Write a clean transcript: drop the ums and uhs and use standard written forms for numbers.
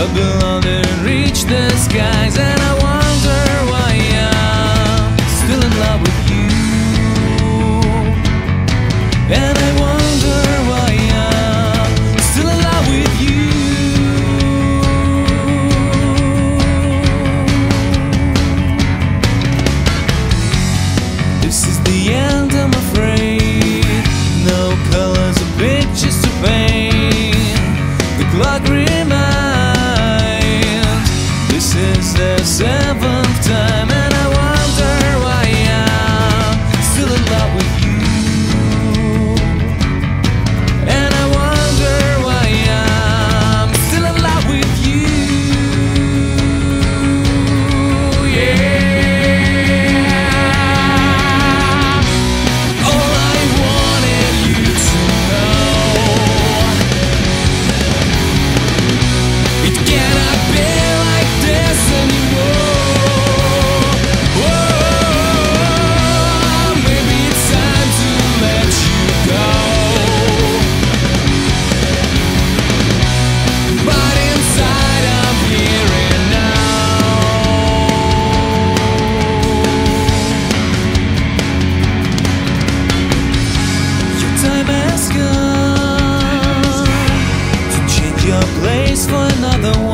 Babylon didn't reach the skies, and I wonder why I'm still in love with you. And I wonder why I'm still in love with you. This is the end, I'm afraid. No colors or pictures to paint. The clock reminds. This is the seventh time, and I wonder why I'm still in love with you. And I wonder why I'm still in love with you. Yeah. All I wanted you to know, it cannot be like this anymore. Whoa, maybe it's time to let you go. But inside I'm here and now. Your time has come to change your place for another one.